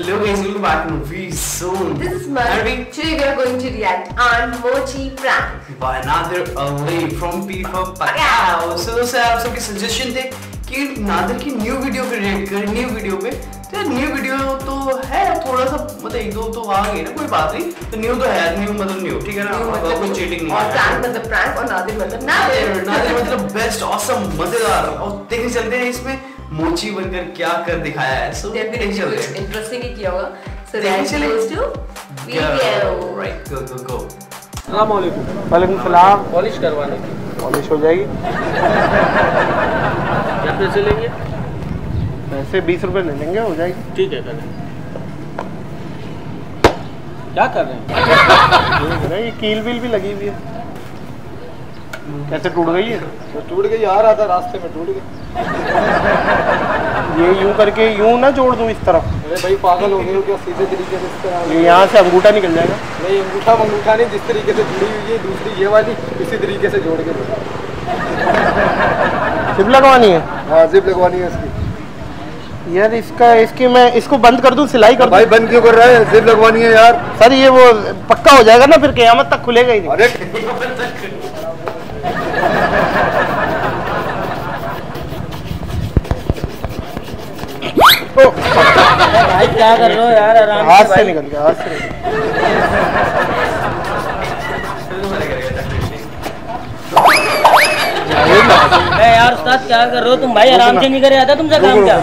Hello guys, welcome back to ManVeer Zone. This is ManVeer. Today we are going to react on Mouchi Prank by Nadir from P4 Pakao. So दोस्तों आप सबके suggestion थे कि नादिर की new video पे react करें new video पे। तो न्यू वीडियो तो है थोड़ा सा मतलब एक दो तो आ गई ना, कोई बात नहीं। तो न्यू तो है, न्यू मतलब न्यू, ठीक है ना, कोई चीटिंग नहीं है। और प्रैंक मतलब प्रैंक और नादिर मतलब नादिर। नादिर मतलब बेस्ट, ऑसम, मजेदार। और देखने चलते हैं इसमें मोची बनकर क्या कर दिखाया है। सो डेफिनेटली कुछ इंटरेस्टिंग ही किया होगा। So let's go to video. Right, go go go. अस्सलाम वालेकुम। वालेकुम सलाम। पॉलिश करवाने की। पॉलिश हो जाएगी। क्या पैसे लेंगे? पैसे 20 रुपए ले लेंगे, हो जाएगी। ठीक है, करें। क्या कर रहे हैं? ये कील व्हील भी लगी हुई है। कैसे टूट गई है? तो टूट गई, आ रहा था रास्ते में, टूट गई। ये यूं करके यूं ना जोड़ दूं इस तरफ? अरे भाई पागल हो गए हो क्या? सीधे तरीके से इस तरह। ये यहाँ से अंगूठा निकल जाएगा। नहीं, अंगूठा नहीं, जिस तरीके से जुड़ी हुई है दूसरी ये वाली, इसी तरीके से जोड़ के दो। जिप लगवानी है? हाँ, जिप लगवानी है इसकी। यार इसकी मैं इसको बंद कर दूं, सिलाई कर दूं? भाई बंद क्यों कर रहा है? जिप लगवानी है यार। सर ये वो पक्का हो जाएगा ना, फिर क़यामत तक खुलेगा ही नहीं। अरे भाई क्या कर रहे हो यार? आराम हाथ से निकल गया, हाथ से निकल गया। यार उस्ताद क्या कर रहे हो तुम? भाई आराम से नहीं करे आता तुमसे काम क्या?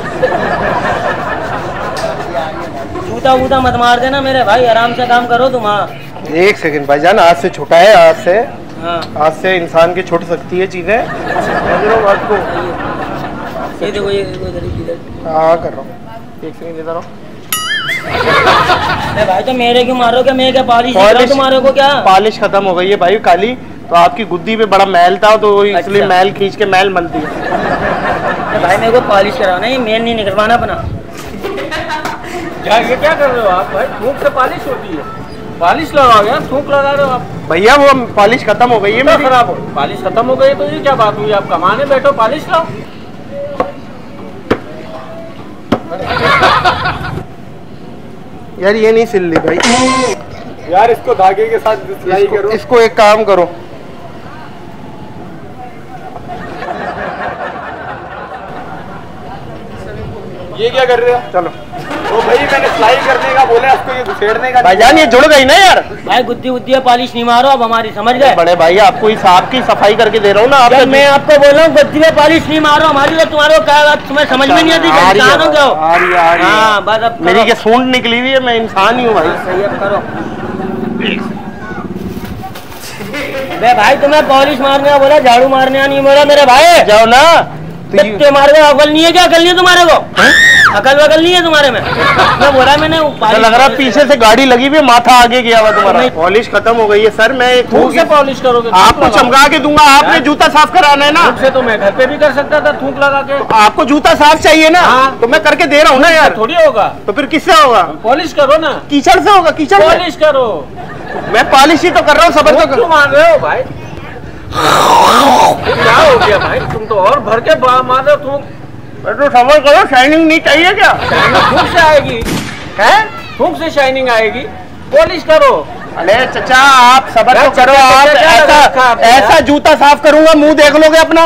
जूता वूता मत मार देना मेरे भाई, आराम से काम करो तुम। हाँ एक सेकंड भाईजान, आज से छोटा है, आज से हाँ, आज से इंसान की छूट सकती है चीजें। बात को ये देखो, ये देखो इधर। हाँ कर रहा हूँ, एक सेकंड इधर आओ। भाई तो मेरे क्यों मारो? क्या मैं क्या पॉलिश तुम्हारे को? क्या पॉलिश खत्म हो गई है भाई काली, तो आपकी गुद्दी पे बड़ा मैल था तो इसलिए अच्छा। मैल खींच के मैल मलती है। भाई मेरे को पॉलिश कराना है, ये मेल नहीं निकलवाना अपना। ये क्या कर रहे हो आप भाई? थूक से पॉलिश होती है? पॉलिश लगाओ यार, थूक लगा रहे हो आप। भैया वो पॉलिश खत्म हो गई है मेरी। खराब हो, पॉलिश खत्म हो गई तो ये क्या बात हुई? आप कमाने बैठो, पॉलिश लाओ। यार ये नहीं सिल ली भाई। यार इसको धागे के साथ सिलाई करो। इसको एक काम करो, ये क्या कर रहे हो? चलो। तो भाई मैंने सिलाई करने का बोला, इसको ये घुसेड़ने का। भाईजान ये जुड़ गई ना यार। भाई गुद्दी उद्दी पॉलिश नहीं मारो अब हमारी, समझ गए? बड़े भाई आपको इस आपकी सफाई करके दे रहा हूँ ना। आप मैं आपको बोल रहा हूँ गुद्दी में पॉलिश नहीं मारो हमारी, तो तुम्हारे क्या बात तुम्हें समझ में नहीं आती? इंसान हो क्या? हाँ बस अब मेरी क्या सूंड निकली हुई है, मैं इंसान ही हूँ भाई। सही अब करो। भाई तुम्हें पॉलिश मारने का बोला, झाड़ू मारने नहीं बोला मेरे भाई। जाओ ना। तुम्हारे को अकल नहीं है क्या? अकल नहीं है तुम्हारे को? अकल वकल नहीं है तुम्हारे में? मैं बोला मैंने लग रहा पीछे से गाड़ी लगी हुई है, माथा आगे गया हुआ तुम्हारा। पॉलिश खत्म हो गई है सर। मैं थूक से पॉलिश करोगे? आपको चमका के दूंगा, आपने जूता साफ कराना है ना। थूक से तो मैं घर पे भी कर सकता था, थूक लगा के। आपको जूता साफ चाहिए ना? हाँ। तो मैं करके दे रहा हूँ ना यार। थोड़ी होगा तो फिर किससे होगा? पॉलिश करो ना। कीचड़ से होगा, कीचड़ से। पॉलिश करो। मैं पॉलिश ही तो कर रहा हूँ, सबर तो क्यों मार रहे हो भाई? क्या हो गया भाई? तुम तो और भर के मार रहे हो थूक। तो सबर करो, शाइनिंग नहीं चाहिए क्या? थूक से आएगी है? थूक से शाइनिंग आएगी, पॉलिश करो। अरे चचा आप सबर तो करो। आप ऐसा जूता साफ करूंगा, मुंह देख लोगे अपना।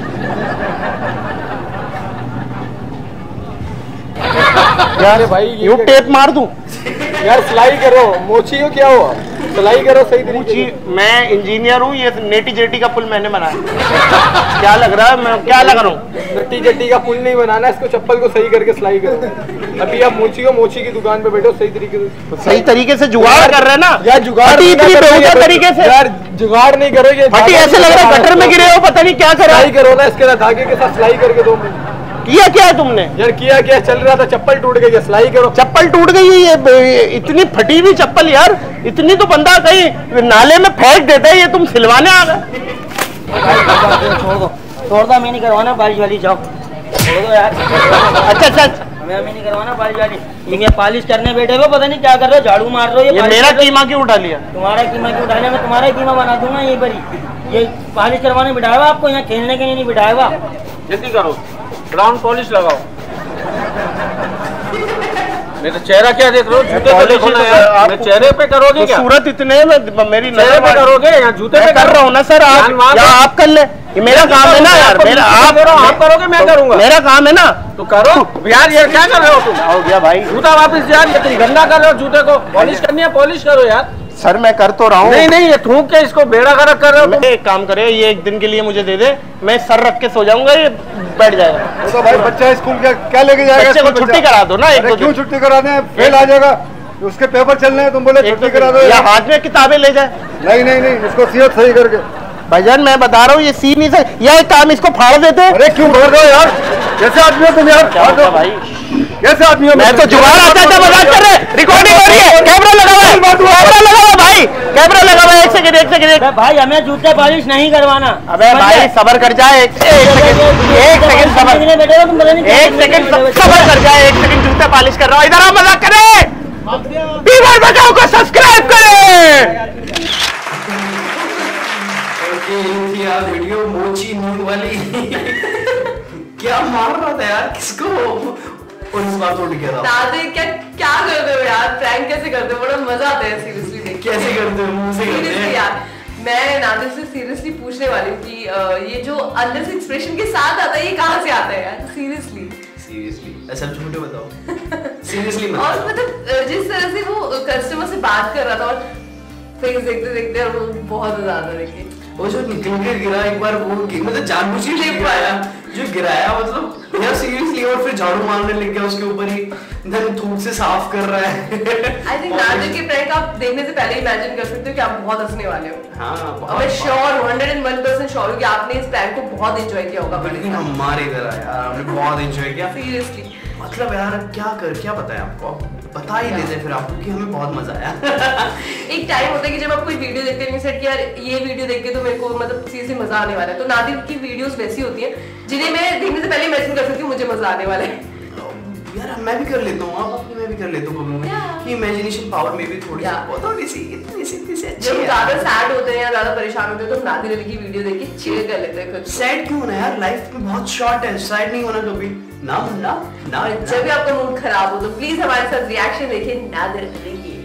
यार भाई यूं टेप मार दूं? यार सिलाई करो। मोची हो क्या हुआ? सिलाई करो सही तरीके से। मैं इंजीनियर हूँ, ये नेटी जेटी का पुल मैंने बनाया। क्या लग रहा है मैं क्या लग रहा हूँ? नेटी जेटी का पुल नहीं बनाना, इसको चप्पल को सही करके सिलाई करो। अभी आप मोची हो, मोची की दुकान पे बैठो सही तरीके से। तो सही तरीके से जुगाड़ कर रहे हैं ना यार? जुगाड़ तरीके से यार, जुगाड़ नहीं करोगे। फटी ऐसे लग रहा है गटर में गिरे हो, पता नहीं क्या कर रहा है। करो ना इसके साथ, धागे के साथ सिलाई करके दो। किया क्या है तुमने? यार किया क्या? चल रहा था, चप्पल टूट गई, सिलाई करो। चप्पल टूट गई है? ये इतनी फटी हुई चप्पल यार, इतनी तो बंदा कहीं नाले में फेंक देता है, ये तुम सिलवाने आ गए। छोड़ दो, मैं नहीं करवाना पॉलिश वाली, जाओ छोड़ दो यार। अच्छा हमें नहीं करवाना पॉलिश वाली। ये पॉलिश करने बैठे हो, पता नहीं क्या कर रहे हो, झाड़ू मार रहे हो। ये मेरा कीमा क्यों उठा लिया? तुम्हारा कीमा क्यों उठा लिया? मैं तुम्हारा कीमा बना दूंगा यहीं पर ही। ये पॉलिश करवाने बिठाया हुआ आपको, यहाँ खेलने के लिए नहीं बिठाया हुआ। जल्दी करो, ग्राउंड पॉलिश लगाओ। मेरा चेहरा क्या देख रहे हो? जूते पे देखो ना यार, आप चेहरे पे करोगे क्या? सूरत इतने में मेरी चेहरे पे करोगे या जूते पे कर रहा हूँ ना सर, आप कर ले, ये मेरा काम है ना यार, मेरा आप करोगे मैं करूँगा, मेरा काम है ना, तो करो यार। ये क्या कर रहे हो तुम? हो गया भाई, जूता वापस यार, ये तुम गंदा कर रहे हो जूते को, पॉलिश करनी है पॉलिश करो यार। सर मैं कर तो रहा हूँ। नहीं ये थूक के इसको बेड़ा गर्क कर रहे हो। एक काम करे, ये एक दिन के लिए मुझे दे दे, मैं सर रख के सो जाऊंगा, ये बैठ जाएगा। तो भाई बच्चा स्कूल क्या लेके जाएगा? बच्चे को छुट्टी करा दो ना एक दो। क्यों छुट्टी कराने हैं? फेल आ जाएगा, उसके पेपर चलने हैं, तुम बोले छुट्टी करा दो या हाथ में किताबें ले जाए। नहीं इसको सीरत सही करके। भाईजान मैं बता रहा हूँ ये सी नहीं सही, या एक काम इसको फाड़ देते। अरे क्यों फाड़ दो यार, कैसे आदमी हो तुम यार? भाई कैसे आदमी हो? मैं तो जुगाड़ आता था, मजाक कर रहे, रिकॉर्डिंग हो रही है, कैमरा लगा हुआ है, कैमरा लगा हुआ भाई, कैमरा लगा हुआ है। एक सेकंड भाई हमें जूते पॉलिश नहीं करवाना। अबे भाई सबर कर जाए, एक सेकंड सबर, एक सेकंड सबर कर जाए, एक सेकंड जूते पॉलिश कर रहा हूँ, इधर आओ, मजाक करे। P4 पकाओ को सब्सक्राइब करें। यार वीडियो मोची नींद वाली क्या मार रहा था यार किसको, और इस बार तो लिखा था नादिर क्या करते हो यार, प्रैंक कैसे करते हो? बड़ा मजा आता है सीरियसली देख के। कैसे करते हो? मुंह से करते हैं यार। मैं नादिर से सीरियसली पूछने वाली हूँ कि ये जो अंदर से एक्सप्रेशन के साथ आता है, ये कहाँ से आता है यार? सीरियसली ऐसा झूठे बताओ सीरियसली। और मतलब जिस तरह से वो कस्टमर से बात कर रहा था और फेस देखते देखते वो बहुत ज्यादा देखे, वो जो निकल के गिरा एक बार, वो मतलब जानबूझ के गिराया, जो गिराया मतलब यार सीरियसली, और फिर झाड़ू मारने लग गया उसके ऊपर ही, धन थूक से साफ कर रहा है। आई थिंक नादिर के प्रैंक आप देखने से पहले इमेजिन कर सकते हो कि आप बहुत हंसने वाले हो। हाँ, मैं श्योर 101% श्योर हूँ कि आपने इस प्रैंक को बहुत एंजॉय किया होगा। बिल्कुल हमारे इधर आया, हमने बहुत एंजॉय किया सीरियसली। मतलब यार क्या बताएं आपको, बता ही देते फिर आपको कि हमें बहुत मजा आया। एक टाइम होता है कि जब आप कोई वीडियो देखते हैं सेट कि यार ये वीडियो देख के तो मेरे को मतलब सीरियसली मजा आने वाला है, तो नादिर की वीडियोस वैसी होती हैं जिन्हें मैं देखने से पहले इमेजिन कर सकती हूँ मुझे मजा आने वाला है। यार मैं भी कर लेता हूँ, आप मैं भी कर लेता हूँ कि इमेजिनेशन पावर में भी थोड़ी सी इतनी सी अच्छी जब ज्यादा सैड होते हैं या ज्यादा परेशान होते हैं तो नादिर अली की वीडियो देख के चिल कर लेते हैं खुद। सैड क्यों होना यार, लाइफ में बहुत शॉर्ट है, सैड नहीं होना कभी ना। जब भी आपका मूड खराब हो तो प्लीज हमारे साथ रिएक्शन देखिए नादिर अली की,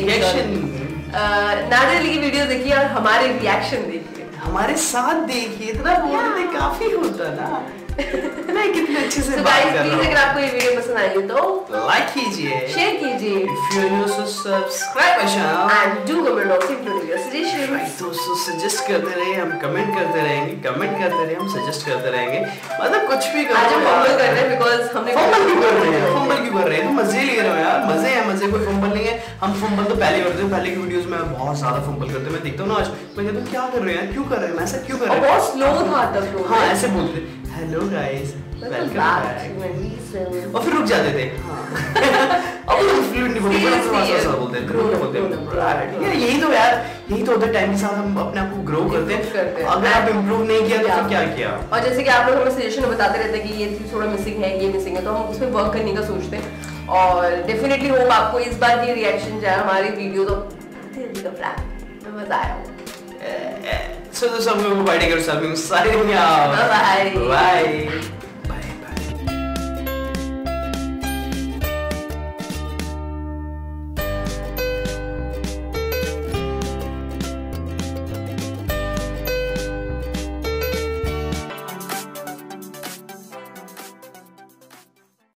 नादिर अली की वीडियो देखिए और हमारे रिएक्शन देखिए, हमारे साथ देखिए, इतना बोलने काफी होता ना। मैं कितने अच्छे से बात कर रहा हूं। अगर आपको ये वीडियो पसंद आई हो तो लाइक कीजिए, शेयर कीजिए, if you are new so subscribe our channel and do comment also including your suggestions। दोस्तों सजेस्ट करते रहिए, हम कमेंट करते रहेंगे, हम सजेस्ट करते रहेंगे, मतलब कुछ भी करो। आज हम फंबल कर रहे हैं बिकॉज़ हमने फंबल क्यों कर रहे हैं? तो मजे ले रहे हो यार, मजे कोई फंबल नहीं है। हम फंबल तो पहले करते हैं, पहले की वीडियोस में बहुत ज्यादा फंबल करते हैं, मैं देखता हूं ना आज, मैं कहता हूं क्या कर रहे हैं, क्यों कर रहे हैं, ऐसा क्यों कर रहे हैं? बहुत स्लो था तब लोग। हां ऐसे बोलते हेलो गाइस वेलकम बैक, और फिर रुक जाते थे। अब तो फ्लुएंट नहीं बोलते हैं। यही तो होता है, टाइम के साथ हम अपने आप को ग्रो करते हैं। अगर आप इम्प्रूव नहीं किया तो क्या किया? और जैसे कि आप लोग हमें सजेशन बताते रहते हैं कि ये चीज थोड़ा मिसिंग है, ये मिसिंग है, तो हम उस पर वर्क करने का सोचते हैं। और डेफिनेटली होप आपको इस बार की रिएक्शन जो है हमारी वीडियो तो मजा आया। So, the song we will be fighting ourselves. Signing out. Bye bye. Bye.